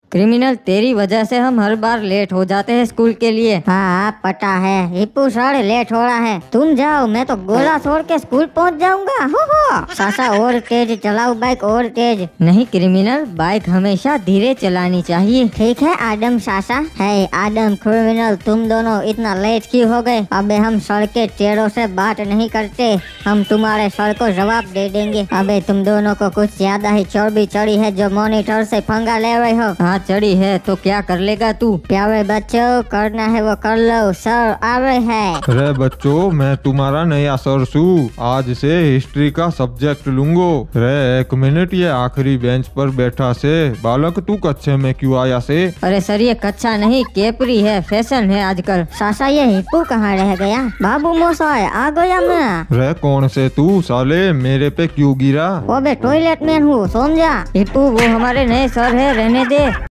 Criminal, तेरी वजह से हम हर बार लेट हो जाते हैं स्कूल के लिए। हाँ पता है, हिप्पू सर लेट हो रहा है। तुम जाओ, मैं तो गोला छोड़ के स्कूल पहुंच जाऊंगा। हो सासा, और तेज चलाओ बाइक, और तेज। नहीं क्रिमिनल, बाइक हमेशा धीरे चलानी चाहिए। ठीक है आदम सासा। है आदम क्रिमिनल, तुम दोनों इतना लेट क्यों हो गए? अबे हम सर के चेहरों से बात नहीं करते, हम तुम्हारे सर को जवाब दे देंगे। अबे तुम दोनों को कुछ ज्यादा ही चर्बी चढ़ी है जो मॉनिटर से पंगा ले रहे हो। हाँ चढ़ी है तो क्या कर लेगा तू? प्यारे बच्चों, करना है वो कर लो, सर आ रहे हैं। अरे बच्चों, मैं तुम्हारा नया सर हूँ, आज से हिस्ट्री का सब्जेक्ट लूंगो। रे एक मिनट, ये आखिरी बेंच पर बैठा से बालक, तू कच्चे में क्यों आया से? अरे सर ये कच्चा नहीं, केपरी है, फैशन है आजकल। सासा ये हिप्पू कहाँ रह गया? बाबू मोसाई आ गया मैं। रे कौन से तू साले, मेरे पे क्यों गिरा? वो बे टॉयलेट मैन हूँ, समझा? हिप्पू वो हमारे नए सर है, रहने दे।